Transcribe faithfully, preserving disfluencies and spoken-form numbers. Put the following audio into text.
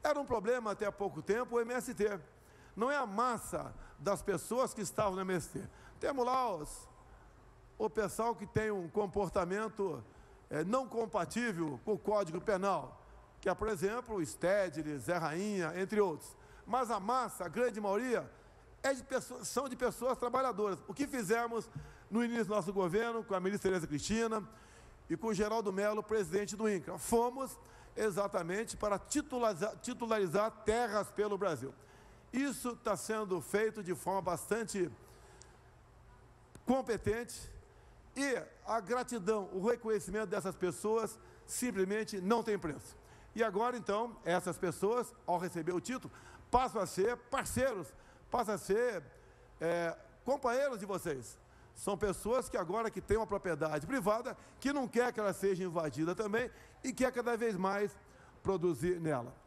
Era um problema até há pouco tempo o M S T. Não é a massa das pessoas que estavam no M S T. Temos lá os, o pessoal que tem um comportamento é, não compatível com o Código Penal, que é, por exemplo, o Stedley, Zé Rainha, entre outros. Mas a massa, a grande maioria, é de pessoas, são de pessoas trabalhadoras. O que fizemos no início do nosso governo, com a ministra Tereza Cristina e com o Geraldo Mello, presidente do INCRA, fomos exatamente para titularizar, titularizar terras pelo Brasil. Isso está sendo feito de forma bastante competente e a gratidão, o reconhecimento dessas pessoas simplesmente não tem preço. E agora, então, essas pessoas, ao receber o título, passam a ser parceiros, passam a ser é, companheiros de vocês. São pessoas que agora que têm uma propriedade privada, que não quer que ela seja invadida também e quer cada vez mais produzir nela.